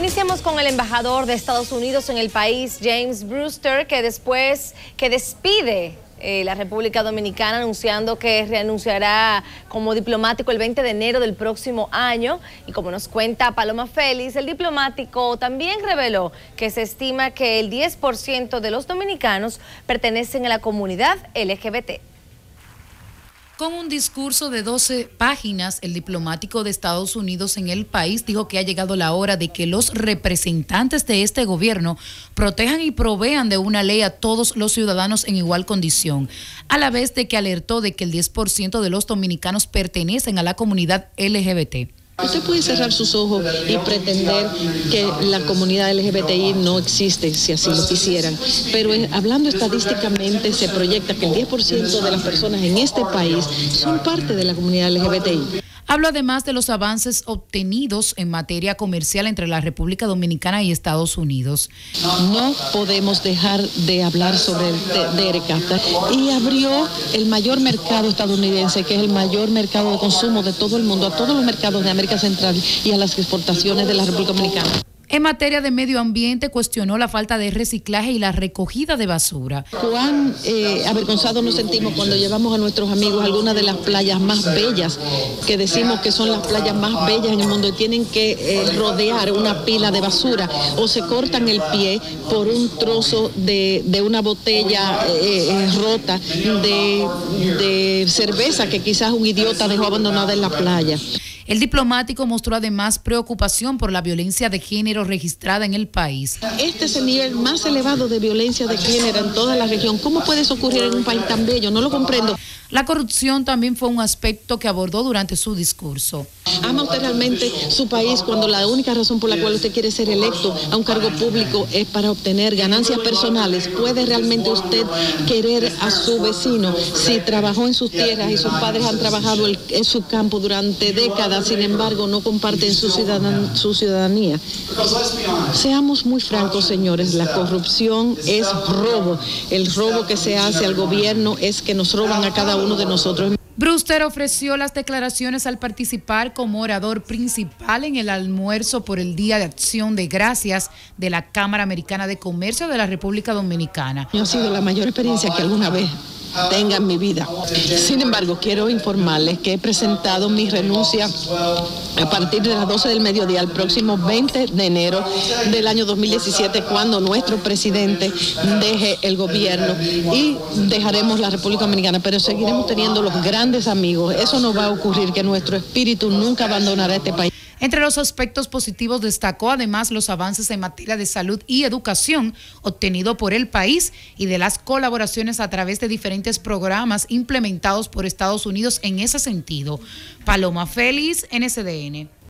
Iniciamos con el embajador de Estados Unidos en el país, James Brewster, que despide la República Dominicana, anunciando que renunciará como diplomático el 20 de enero del próximo año. Y como nos cuenta Paloma Félix, el diplomático también reveló que se estima que el 10% de los dominicanos pertenecen a la comunidad LGBT. Con un discurso de 12 páginas, el diplomático de Estados Unidos en el país dijo que ha llegado la hora de que los representantes de este gobierno protejan y provean de una ley a todos los ciudadanos en igual condición, a la vez de que alertó de que el 10% de los dominicanos pertenecen a la comunidad LGBT. Usted puede cerrar sus ojos y pretender que la comunidad LGBTI no existe, si así lo quisieran, pero hablando estadísticamente se proyecta que el 10% de las personas en este país son parte de la comunidad LGBTI. Habló además de los avances obtenidos en materia comercial entre la República Dominicana y Estados Unidos. No podemos dejar de hablar sobre el DERECAFTA, y abrió el mayor mercado estadounidense, que es el mayor mercado de consumo de todo el mundo, a todos los mercados de América Central y a las exportaciones de la República Dominicana. En materia de medio ambiente, cuestionó la falta de reciclaje y la recogida de basura. Cuán avergonzados nos sentimos cuando llevamos a nuestros amigos a algunas de las playas más bellas, que decimos que son las playas más bellas en el mundo, y tienen que rodear una pila de basura, o se cortan el pie por un trozo de una botella rota de cerveza que quizás un idiota dejó abandonada en la playa. El diplomático mostró además preocupación por la violencia de género registrada en el país. Este es el nivel más elevado de violencia de género en toda la región. ¿Cómo puede eso ocurrir en un país tan bello? No lo comprendo. La corrupción también fue un aspecto que abordó durante su discurso. ¿Ama usted realmente su país cuando la única razón por la cual usted quiere ser electo a un cargo público es para obtener ganancias personales? ¿Puede realmente usted querer a su vecino si trabajó en sus tierras y sus padres han trabajado en su campo durante décadas, sin embargo no comparten su ciudadanía? Seamos muy francos, señores, la corrupción es robo. El robo que se hace al gobierno es que nos roban a cada uno de nosotros. Brewster ofreció las declaraciones al participar como orador principal en el almuerzo por el Día de Acción de Gracias de la Cámara Americana de Comercio de la República Dominicana. Ha sido la mayor experiencia que alguna vez tenga en mi vida. Sin embargo, quiero informarles que he presentado mi renuncia a partir de las 12 del mediodía el próximo 20 de enero del año 2017, cuando nuestro presidente deje el gobierno, y dejaremos la República Dominicana, pero seguiremos teniendo los grandes amigos. Eso no va a ocurrir, que nuestro espíritu nunca abandonará este país. Entre los aspectos positivos destacó además los avances en materia de salud y educación obtenido por el país y de las colaboraciones a través de diferentes programas implementados por Estados Unidos en ese sentido. Paloma Félix, NCDN.